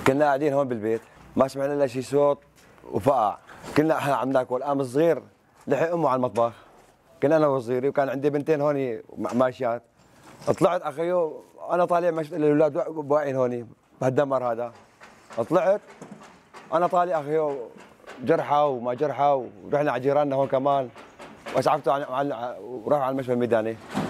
كنا قاعدين هون بالبيت ما سمعنا الا شي صوت وفقع. كنا احنا عم ناكل، قام الصغير لحق امه على المطبخ. كنا انا وصغيري وكان عندي بنتين هون ماشيات. طلعت اخيو انا طالع ما شفت الا الاولاد واقعين هون بهالدمر هذا. طلعت انا طالع اخيو جرحى وما جرحى، ورحنا على جيراننا هون كمان واسعفته وراحوا على المشفى الميداني.